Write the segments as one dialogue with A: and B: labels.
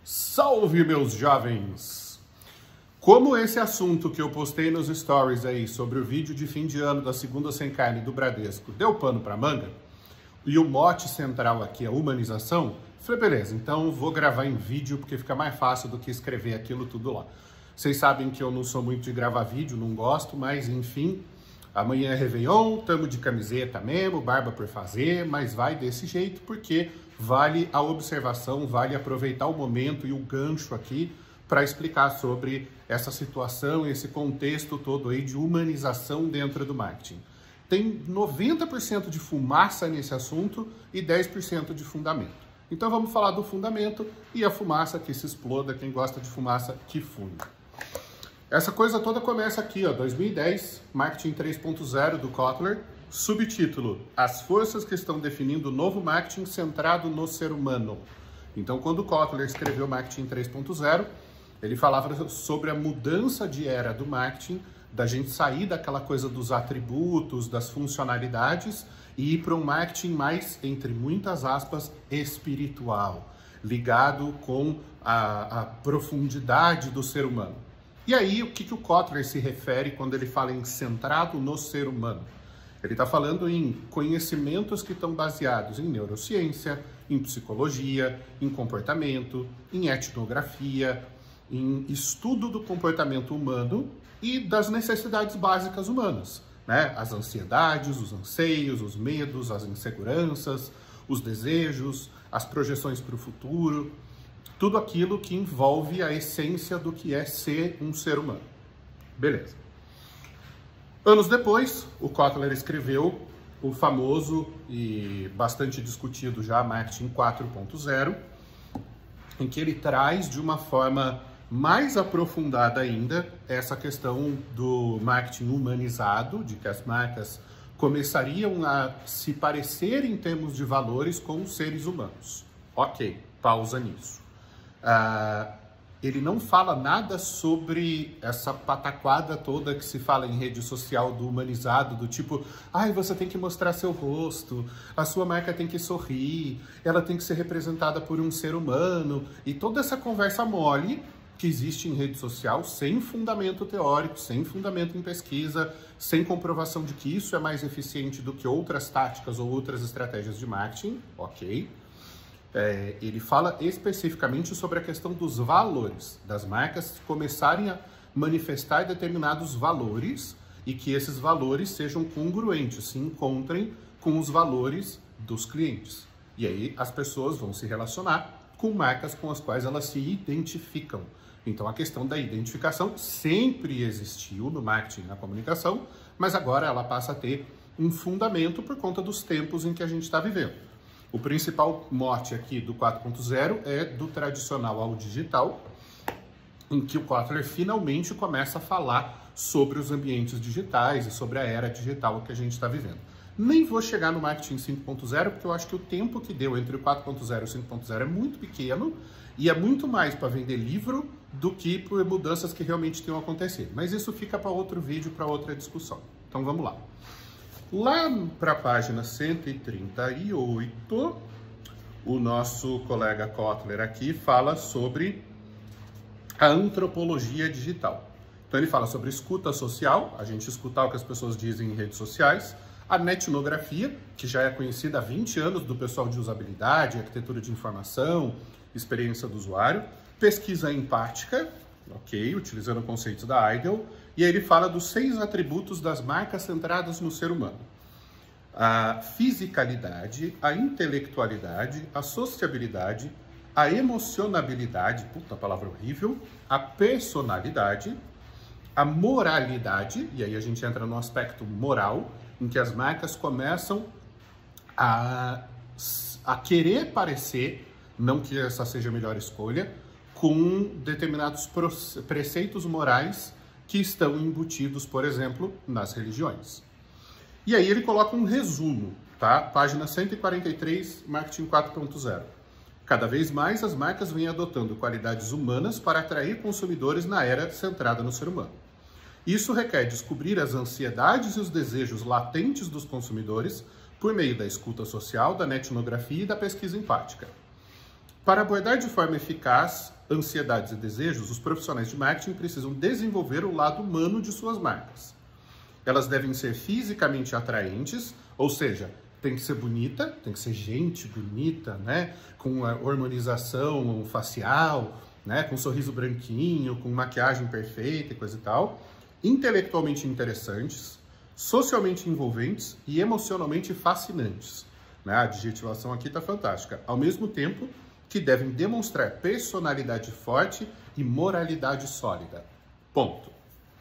A: Salve, meus jovens! Como esse assunto que eu postei nos stories aí sobre o vídeo de fim de ano da Segunda Sem Carne do Bradesco deu pano pra manga, e o mote central aqui é humanização, falei, beleza, então vou gravar em vídeo porque fica mais fácil do que escrever aquilo tudo lá. Vocês sabem que eu não sou muito de gravar vídeo, não gosto, mas enfim, amanhã é Réveillon, tamo de camiseta mesmo, barba por fazer, mas vai desse jeito porque vale a observação, vale aproveitar o momento e o gancho aqui para explicar sobre essa situação, esse contexto todo aí de humanização dentro do marketing. Tem 90% de fumaça nesse assunto e 10% de fundamento. Então vamos falar do fundamento e a fumaça que se exploda, quem gosta de fumaça que funda. Essa coisa toda começa aqui, ó, 2010, Marketing 3.0 do Kotler, subtítulo: As forças que estão definindo o novo marketing centrado no ser humano. Então, quando o Kotler escreveu Marketing 3.0, ele falava sobre a mudança de era do marketing, da gente sair daquela coisa dos atributos, das funcionalidades e ir para um marketing mais, entre muitas aspas, espiritual, ligado com a profundidade do ser humano. E aí, o que o Kotler se refere quando ele fala em centrado no ser humano? Ele está falando em conhecimentos que estão baseados em neurociência, em psicologia, em comportamento, em etnografia, em estudo do comportamento humano e das necessidades básicas humanas, né? As ansiedades, os anseios, os medos, as inseguranças, os desejos, as projeções para o futuro, tudo aquilo que envolve a essência do que é ser um ser humano. Beleza. Anos depois, o Kotler escreveu o famoso e bastante discutido já Marketing 4.0, em que ele traz de uma forma mais aprofundada ainda essa questão do marketing humanizado, de que as marcas começariam a se parecer em termos de valores com os seres humanos. Ok, pausa nisso. Ele não fala nada sobre essa pataquada toda que se fala em rede social do humanizado, do tipo, ai, você tem que mostrar seu rosto, a sua marca tem que sorrir, ela tem que ser representada por um ser humano, e toda essa conversa mole que existe em rede social sem fundamento teórico, sem fundamento em pesquisa, sem comprovação de que isso é mais eficiente do que outras táticas ou outras estratégias de marketing, ok? Ele fala especificamente sobre a questão dos valores, das marcas começarem a manifestar determinados valores e que esses valores sejam congruentes, se encontrem com os valores dos clientes. E aí as pessoas vão se relacionar com marcas com as quais elas se identificam. Então a questão da identificação sempre existiu no marketing e na comunicação, mas agora ela passa a ter um fundamento por conta dos tempos em que a gente está vivendo. O principal mote aqui do 4.0 é do tradicional ao digital, em que o Kotler finalmente começa a falar sobre os ambientes digitais e sobre a era digital que a gente está vivendo. Nem vou chegar no Marketing 5.0, porque eu acho que o tempo que deu entre o 4.0 e o 5.0 é muito pequeno e é muito mais para vender livro do que por mudanças que realmente tenham acontecido. Mas isso fica para outro vídeo, para outra discussão. Então vamos lá. Lá para a página 138, o nosso colega Kotler aqui fala sobre a antropologia digital. Então ele fala sobre escuta social, a gente escutar o que as pessoas dizem em redes sociais, a netnografia, que já é conhecida há 20 anos do pessoal de usabilidade, arquitetura de informação, experiência do usuário, pesquisa empática, ok, utilizando conceitos da Ideal, e aí ele fala dos 6 atributos das marcas centradas no ser humano. A fisicalidade, a intelectualidade, a sociabilidade, a emocionabilidade, puta palavra horrível, a personalidade, a moralidade, e aí a gente entra no aspecto moral, em que as marcas começam a querer parecer, não que essa seja a melhor escolha, com determinados preceitos morais que estão embutidos, por exemplo, nas religiões. E aí ele coloca um resumo, tá? Página 143, Marketing 4.0. Cada vez mais as marcas vêm adotando qualidades humanas para atrair consumidores na era centrada no ser humano. Isso requer descobrir as ansiedades e os desejos latentes dos consumidores por meio da escuta social, da netnografia e da pesquisa empática. Para abordar de forma eficaz ansiedades e desejos, os profissionais de marketing precisam desenvolver o lado humano de suas marcas. Elas devem ser fisicamente atraentes, ou seja, tem que ser bonita, tem que ser gente bonita, né? Com a harmonização facial, né? Com um sorriso branquinho, com maquiagem perfeita e coisa e tal. Intelectualmente interessantes, socialmente envolventes e emocionalmente fascinantes. Né? A adjetivação aqui está fantástica. Ao mesmo tempo que devem demonstrar personalidade forte e moralidade sólida. Ponto.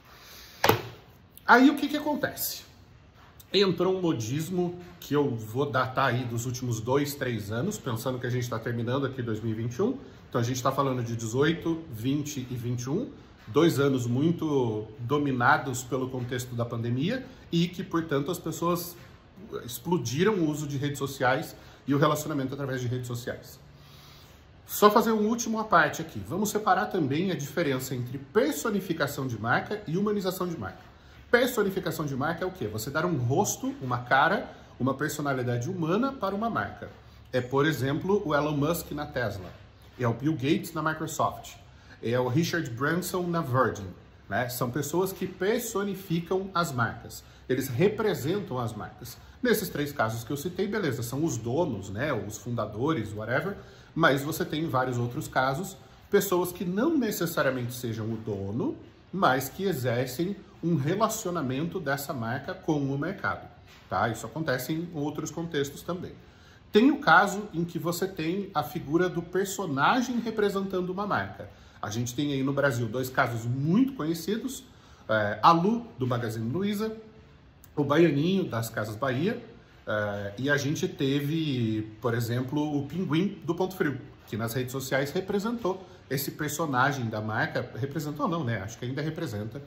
A: Aí o que acontece? Entrou um modismo que eu vou datar aí dos últimos 2, 3 anos, pensando que a gente está terminando aqui 2021. Então a gente está falando de 18, 20 e 21, 2 anos muito dominados pelo contexto da pandemia e que, portanto, as pessoas explodiram o uso de redes sociais e o relacionamento através de redes sociais. Só fazer um último à parte aqui. Vamos separar também a diferença entre personificação de marca e humanização de marca. Personificação de marca é o quê? Você dar um rosto, uma cara, uma personalidade humana para uma marca. É, por exemplo, o Elon Musk na Tesla. É o Bill Gates na Microsoft. É o Richard Branson na Virgin. Né? São pessoas que personificam as marcas. Eles representam as marcas. Nesses 3 casos que eu citei, beleza, são os donos, né? Os fundadores, whatever. Mas você tem em vários outros casos pessoas que não necessariamente sejam o dono, mas que exercem um relacionamento dessa marca com o mercado, tá? Isso acontece em outros contextos também. Tem o caso em que você tem a figura do personagem representando uma marca. A gente tem aí no Brasil 2 casos muito conhecidos, a Lu, do Magazine Luiza, o Baianinho, das Casas Bahia, e a gente teve, por exemplo, o Pinguim, do Ponto Frio, que nas redes sociais representou esse personagem da marca, representou não, né? Acho que ainda representa,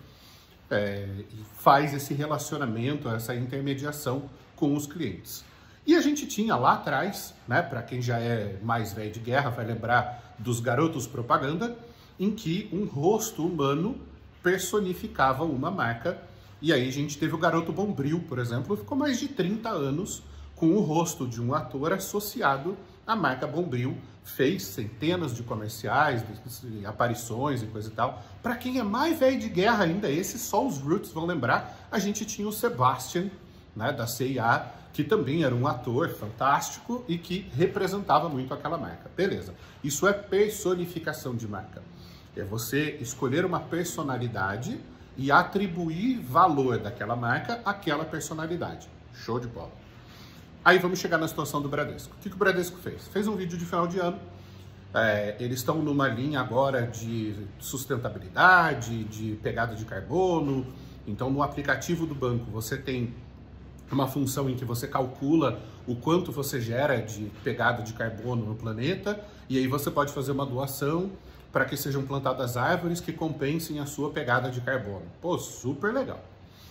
A: e faz esse relacionamento, essa intermediação com os clientes. E a gente tinha lá atrás, né, para quem já é mais velho de guerra, vai lembrar dos garotos propaganda, em que um rosto humano personificava uma marca. E aí a gente teve o Garoto Bombril, por exemplo, ficou mais de 30 anos com o rosto de um ator associado à marca Bombril, fez centenas de comerciais, de aparições e coisa e tal. Para quem é mais velho de guerra ainda, esse só os roots vão lembrar, a gente tinha o Sebastian, né, da CIA, que também era um ator fantástico e que representava muito aquela marca. Beleza, isso é personificação de marca. É você escolher uma personalidade e atribuir valor daquela marca àquela personalidade. Show de bola. Aí vamos chegar na situação do Bradesco. O que o Bradesco fez? Fez um vídeo de final de ano. Eles estão numa linha agora de sustentabilidade, de pegada de carbono. Então, no aplicativo do banco, você tem uma função em que você calcula o quanto você gera de pegada de carbono no planeta, e aí você pode fazer uma doação para que sejam plantadas árvores que compensem a sua pegada de carbono. Pô, super legal.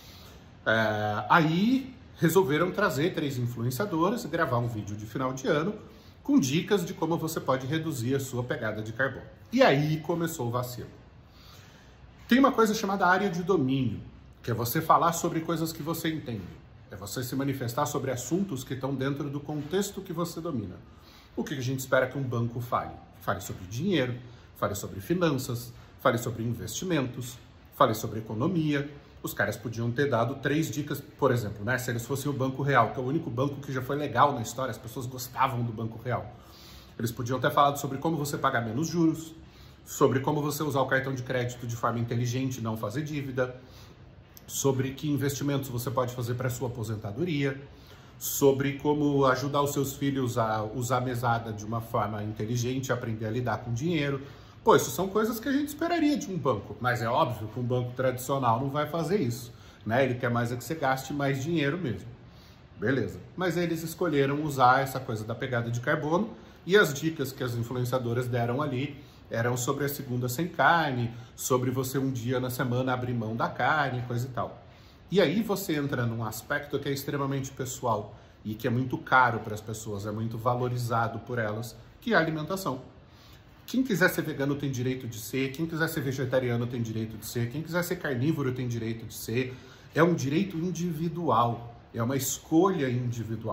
A: Aí resolveram trazer 3 influenciadoras e gravar um vídeo de final de ano com dicas de como você pode reduzir a sua pegada de carbono. E aí começou o vacilo. Tem uma coisa chamada área de domínio, que é você falar sobre coisas que você entende. É você se manifestar sobre assuntos que estão dentro do contexto que você domina. O que a gente espera que um banco fale? Fale sobre dinheiro, fale sobre finanças, fale sobre investimentos, fale sobre economia. Os caras podiam ter dado 3 dicas, por exemplo, né? Se eles fossem o Banco Real, que é o único banco que já foi legal na história, as pessoas gostavam do Banco Real. Eles podiam ter falado sobre como você pagar menos juros, sobre como você usar o cartão de crédito de forma inteligente e não fazer dívida, sobre que investimentos você pode fazer para a sua aposentadoria, sobre como ajudar os seus filhos a usar a mesada de uma forma inteligente, aprender a lidar com dinheiro. Pô, isso são coisas que a gente esperaria de um banco, mas é óbvio que um banco tradicional não vai fazer isso, né? Ele quer mais é que você gaste mais dinheiro mesmo. Beleza. Mas eles escolheram usar essa coisa da pegada de carbono e as dicas que as influenciadoras deram ali eram sobre a segunda sem carne, sobre você um dia na semana abrir mão da carne, coisa e tal. E aí você entra num aspecto que é extremamente pessoal e que é muito caro para as pessoas, é muito valorizado por elas, que é a alimentação. Quem quiser ser vegano tem direito de ser, quem quiser ser vegetariano tem direito de ser, quem quiser ser carnívoro tem direito de ser. É um direito individual, é uma escolha individual.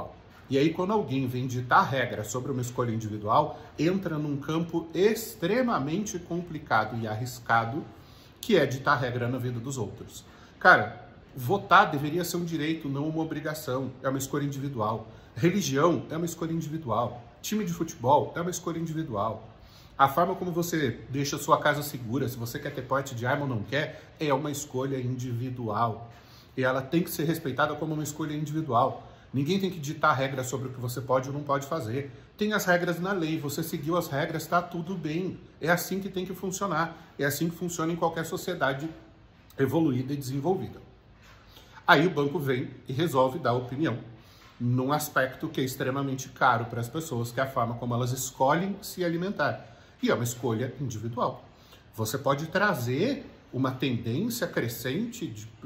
A: E aí, quando alguém vem ditar regra sobre uma escolha individual, entra num campo extremamente complicado e arriscado, que é ditar regra na vida dos outros. Cara, votar deveria ser um direito, não uma obrigação. É uma escolha individual. Religião é uma escolha individual. Time de futebol é uma escolha individual. A forma como você deixa a sua casa segura, se você quer ter porte de arma ou não quer, é uma escolha individual. E ela tem que ser respeitada como uma escolha individual. Ninguém tem que ditar regras sobre o que você pode ou não pode fazer. Tem as regras na lei, você seguiu as regras, está tudo bem. É assim que tem que funcionar. É assim que funciona em qualquer sociedade evoluída e desenvolvida. Aí o banco vem e resolve dar opinião num aspecto que é extremamente caro para as pessoas, que é a forma como elas escolhem se alimentar. E é uma escolha individual. Você pode trazer uma tendência crescente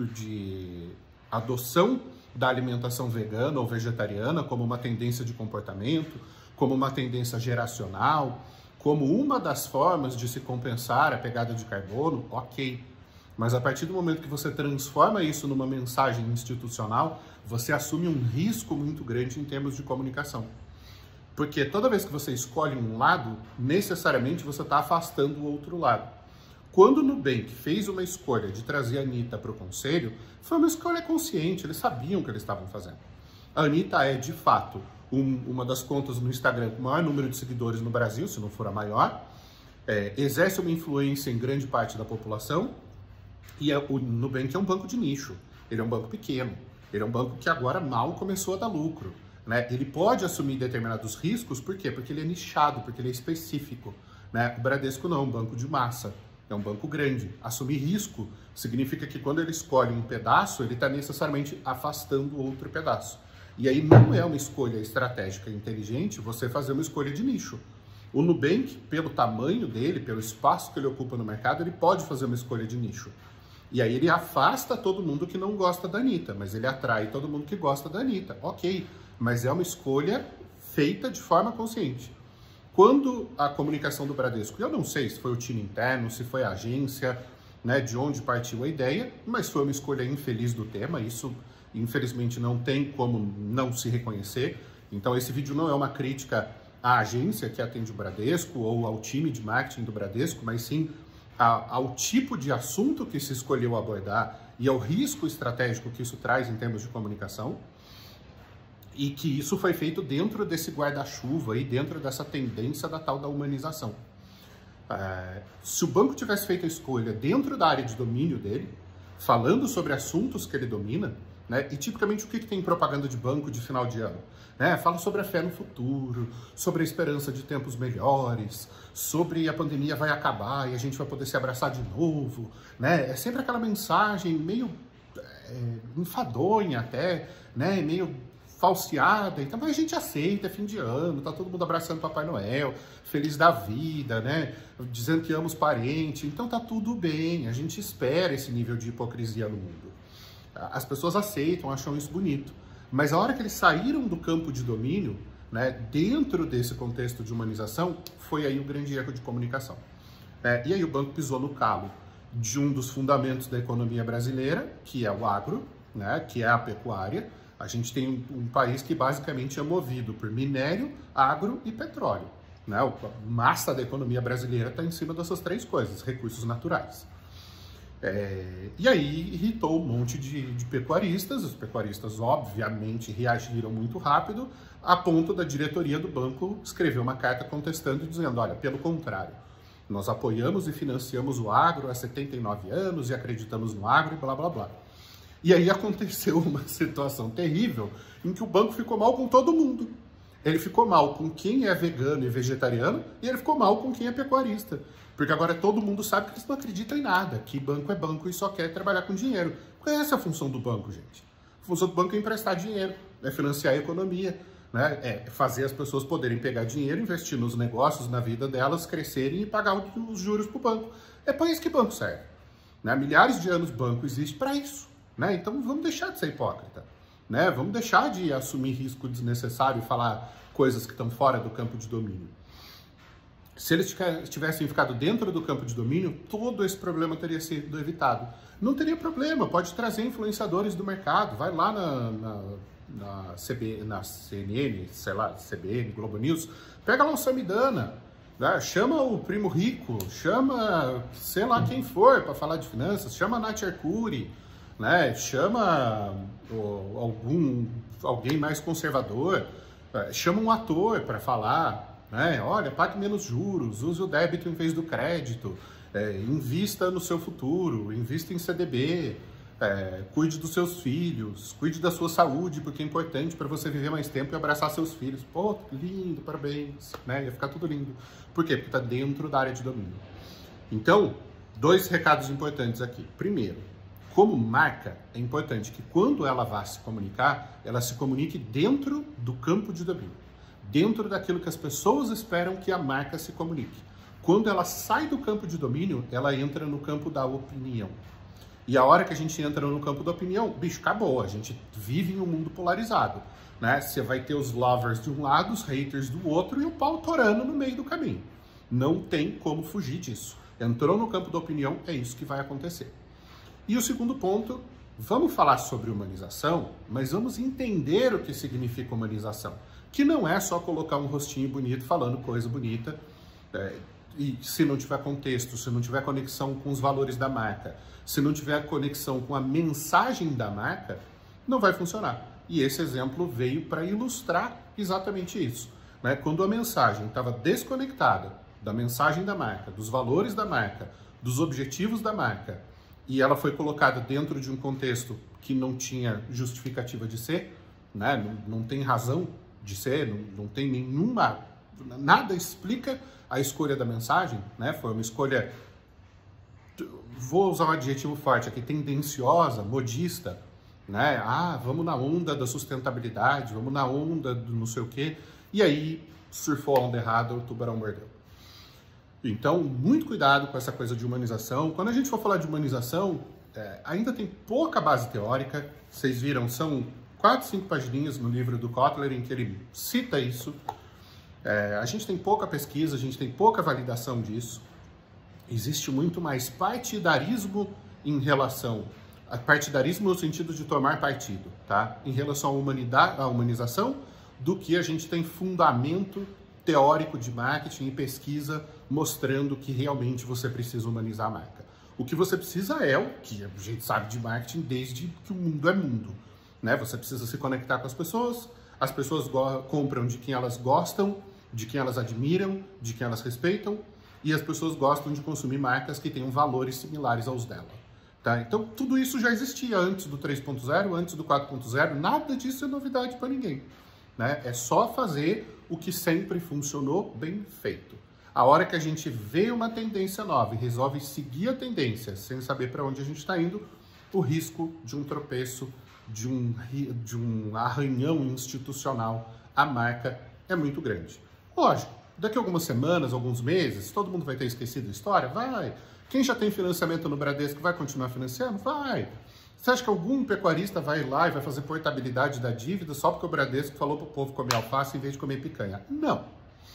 A: de adoção da alimentação vegana ou vegetariana como uma tendência de comportamento, como uma tendência geracional, como uma das formas de se compensar a pegada de carbono, ok. Mas a partir do momento que você transforma isso numa mensagem institucional, você assume um risco muito grande em termos de comunicação. Porque toda vez que você escolhe um lado, necessariamente você está afastando o outro lado. Quando o Nubank fez uma escolha de trazer a Anitta para o conselho, foi uma escolha consciente, eles sabiam o que eles estavam fazendo. A Anitta é, de fato, uma das contas no Instagram com o maior número de seguidores no Brasil, se não for a maior, exerce uma influência em grande parte da população, e o Nubank é um banco de nicho, ele é um banco pequeno, ele é um banco que agora mal começou a dar lucro. Né? Ele pode assumir determinados riscos, por quê? Porque ele é nichado, porque ele é específico. Né? O Bradesco não é um banco de massa, é um banco grande. Assumir risco significa que quando ele escolhe um pedaço, ele está necessariamente afastando outro pedaço. E aí não é uma escolha estratégica inteligente você fazer uma escolha de nicho. O Nubank, pelo tamanho dele, pelo espaço que ele ocupa no mercado, ele pode fazer uma escolha de nicho. E aí ele afasta todo mundo que não gosta da Anitta, mas ele atrai todo mundo que gosta da Anitta. Ok, mas é uma escolha feita de forma consciente. Quando a comunicação do Bradesco, eu não sei se foi o time interno, se foi a agência, né, de onde partiu a ideia, mas foi uma escolha infeliz do tema, isso infelizmente não tem como não se reconhecer. Então esse vídeo não é uma crítica à agência que atende o Bradesco ou ao time de marketing do Bradesco, mas sim ao tipo de assunto que se escolheu abordar e ao risco estratégico que isso traz em termos de comunicação. E que isso foi feito dentro desse guarda-chuva e dentro dessa tendência da tal da humanização. Se o banco tivesse feito a escolha dentro da área de domínio dele, falando sobre assuntos que ele domina, né, e tipicamente o que tem em propaganda de banco de final de ano? Né? Fala sobre a fé no futuro, sobre a esperança de tempos melhores, sobre a pandemia vai acabar e a gente vai poder se abraçar de novo. Né? É sempre aquela mensagem meio enfadonha até, né? Meio falseada, então mas a gente aceita, é fim de ano, tá todo mundo abraçando Papai Noel, feliz da vida, né, dizendo que ama os parentes, então tá tudo bem, a gente espera esse nível de hipocrisia no mundo. As pessoas aceitam, acham isso bonito, mas a hora que eles saíram do campo de domínio, né, dentro desse contexto de humanização, foi aí o grande erro de comunicação. E aí o banco pisou no calo de um dos fundamentos da economia brasileira, que é o agro, né, que é a pecuária. A gente tem um país que basicamente é movido por minério, agro e petróleo. Né? A massa da economia brasileira está em cima dessas três coisas, recursos naturais. E aí irritou um monte de pecuaristas. Os pecuaristas, obviamente, reagiram muito rápido, a ponto da diretoria do banco escrever uma carta contestando e dizendo, olha, pelo contrário, nós apoiamos e financiamos o agro há 79 anos e acreditamos no agro e blá, blá, blá. E aí aconteceu uma situação terrível em que o banco ficou mal com todo mundo. Ele ficou mal com quem é vegano e vegetariano e ele ficou mal com quem é pecuarista. Porque agora todo mundo sabe que eles não acreditam em nada, que banco é banco e só quer trabalhar com dinheiro. Qual é essa a função do banco, gente? A função do banco é emprestar dinheiro, é financiar a economia, né? É fazer as pessoas poderem pegar dinheiro, investir nos negócios, na vida delas, crescerem e pagar os juros para o banco. É para isso que banco serve. Né? Milhares de anos banco existe para isso. Né? Então vamos deixar de ser hipócrita, né? Vamos deixar de assumir risco desnecessário e falar coisas que estão fora do campo de domínio. Se eles tivessem ficado dentro do campo de domínio, todo esse problema teria sido evitado. Não teria problema, pode trazer influenciadores do mercado, vai lá na CNN, sei lá, CBN, Globo News, pega lá o Samidana, né? Chama o Primo Rico, chama sei lá quem for para falar de finanças, chama a Nath Arcuri, né? Chama alguém mais conservador, chama um ator para falar, né? Olha, pague menos juros, use o débito em vez do crédito, invista no seu futuro, invista em CDB, cuide dos seus filhos, cuide da sua saúde, porque é importante para você viver mais tempo e abraçar seus filhos. Pô, lindo, parabéns, né? Ia ficar tudo lindo. Por quê? Porque está dentro da área de domínio. Então, 2 recados importantes aqui. Primeiro, como marca, é importante que quando ela vá se comunicar, ela se comunique dentro do campo de domínio, dentro daquilo que as pessoas esperam que a marca se comunique. Quando ela sai do campo de domínio, ela entra no campo da opinião. E a hora que a gente entra no campo da opinião, bicho, acabou. A gente vive em um mundo polarizado, né? Você vai ter os lovers de um lado, os haters do outro e o pau torando no meio do caminho. Não tem como fugir disso. Entrou no campo da opinião, é isso que vai acontecer. E o segundo ponto, vamos falar sobre humanização, mas vamos entender o que significa humanização. Que não é só colocar um rostinho bonito falando coisa bonita, e se não tiver contexto, se não tiver conexão com os valores da marca, se não tiver conexão com a mensagem da marca, não vai funcionar. E esse exemplo veio para ilustrar exatamente isso, né? Quando a mensagem estava desconectada da mensagem da marca, dos valores da marca, dos objetivos da marca, e ela foi colocada dentro de um contexto que não tinha justificativa de ser, né? Não tem razão de ser, não tem nenhuma... Nada explica a escolha da mensagem, né? Foi uma escolha, vou usar um adjetivo forte aqui, tendenciosa, modista, né? Ah, vamos na onda da sustentabilidade, vamos na onda do não sei o quê, e aí surfou a onda errada, o tubarão mordeu. Então, muito cuidado com essa coisa de humanização. Quando a gente for falar de humanização, ainda tem pouca base teórica. Vocês viram, são 4, 5 pagininhas no livro do Kotler em que ele cita isso. A gente tem pouca pesquisa, a gente tem pouca validação disso. Existe muito mais partidarismo em relação... Partidarismo no sentido de tomar partido, tá? Em relação à humanização, do que a gente tem fundamento teórico de marketing e pesquisa mostrando que realmente você precisa humanizar a marca. O que você precisa é o que a gente sabe de marketing desde que o mundo é mundo, né? Você precisa se conectar com as pessoas compram de quem elas gostam, de quem elas admiram, de quem elas respeitam, e as pessoas gostam de consumir marcas que tenham valores similares aos dela. Tá? Então, tudo isso já existia antes do 3.0, antes do 4.0, nada disso é novidade para ninguém. Né? É só fazer o que sempre funcionou bem feito. A hora que a gente vê uma tendência nova e resolve seguir a tendência sem saber para onde a gente está indo, o risco de um tropeço, de um arranhão institucional à marca é muito grande. Lógico, daqui a algumas semanas, alguns meses, todo mundo vai ter esquecido a história? Vai. Quem já tem financiamento no Bradesco vai continuar financiando? Vai. Você acha que algum pecuarista vai lá e vai fazer portabilidade da dívida só porque o Bradesco falou para o povo comer alface em vez de comer picanha? Não.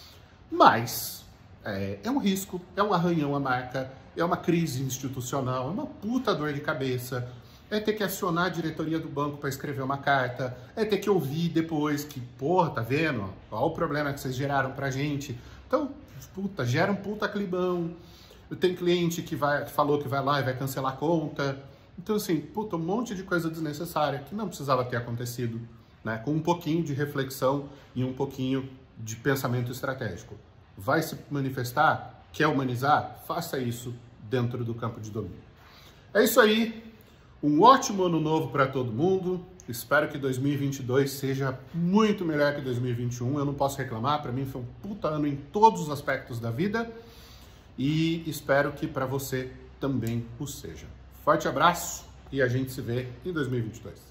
A: Mas é um risco, é um arranhão à marca, é uma crise institucional, é uma puta dor de cabeça, é ter que acionar a diretoria do banco para escrever uma carta, é ter que ouvir depois que, porra, tá vendo? Olha o problema que vocês geraram pra gente. Então, puta, gera um puta clibão. Tem cliente que falou que vai lá e vai cancelar a conta. Então, assim, puta, um monte de coisa desnecessária que não precisava ter acontecido, né? Com um pouquinho de reflexão e um pouquinho de pensamento estratégico. Vai se manifestar? Quer humanizar? Faça isso dentro do campo de domínio. É isso aí. Um ótimo ano novo para todo mundo. Espero que 2022 seja muito melhor que 2021. Eu não posso reclamar. Para mim foi um puta ano em todos os aspectos da vida. E espero que para você também o seja. Forte abraço e a gente se vê em 2022.